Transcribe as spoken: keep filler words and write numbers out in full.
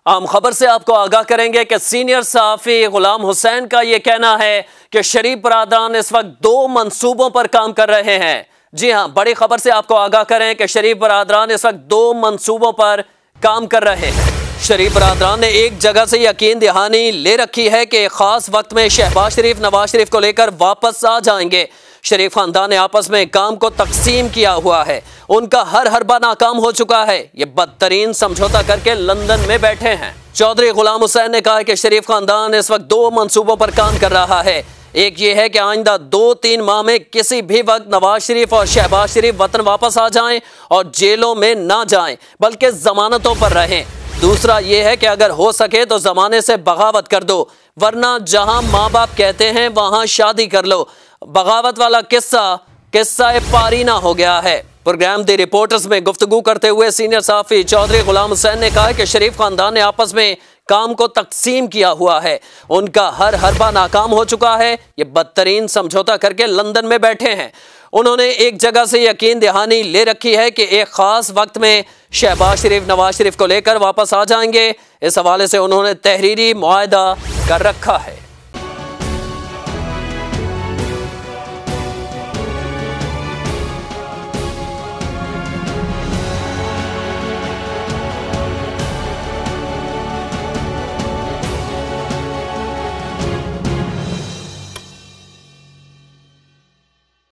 आम खबर से आपको आगाह करेंगे कि सीनियर सहाफ़ी गुलाम हुसैन का यह कहना है कि शरीफ बरादरान इस वक्त दो मंसूबों पर काम कर रहे हैं। जी हां, बड़ी खबर से आपको आगाह करें कि शरीफ बरादरान इस वक्त दो मंसूबों पर काम कर रहे हैं। शरीफ बरादरान ने एक जगह से यकीन दहानी ले रखी है कि खास वक्त में शहबाज शरीफ नवाज शरीफ को लेकर वापस आ जाएंगे। शरीफ खानदान ने आपस में काम को तकसीम किया हुआ है। उनका हर हरबा नाकाम हो चुका है। ये बदतरीन समझौता करके लंदन में बैठे हैं। चौधरी गुलाम हुसैन ने कहा कि शरीफ खानदान इस वक्त दो मंसूबों पर काम कर रहा है। एक ये है कि आइंदा दो तीन माह में किसी भी वक्त नवाज शरीफ और शहबाज शरीफ वतन वापस आ जाएं और जेलों में ना जाएं बल्कि जमानतों पर रहें। दूसरा ये है कि अगर हो सके तो जमाने से बगावत कर दो, वरना जहां माँ बाप कहते हैं वहां शादी कर लो। बगावत वाला किस्सा किस्सा पारीना हो गया है। प्रोग्राम दी रिपोर्टर्स में गुफ्तगू करते हुए सीनियर सहाफ़ी चौधरी गुलाम हुसैन ने कहा कि शरीफ खानदान ने आपस में काम को तकसीम किया हुआ है। उनका हर हरबा नाकाम हो चुका है। ये बदतरीन समझौता करके लंदन में बैठे हैं। उन्होंने एक जगह से यकीन दहानी ले रखी है कि एक खास वक्त में शहबाज शरीफ नवाज शरीफ को लेकर वापस आ जाएंगे। इस हवाले से उन्होंने तहरीरी मुआहदा कर रखा है।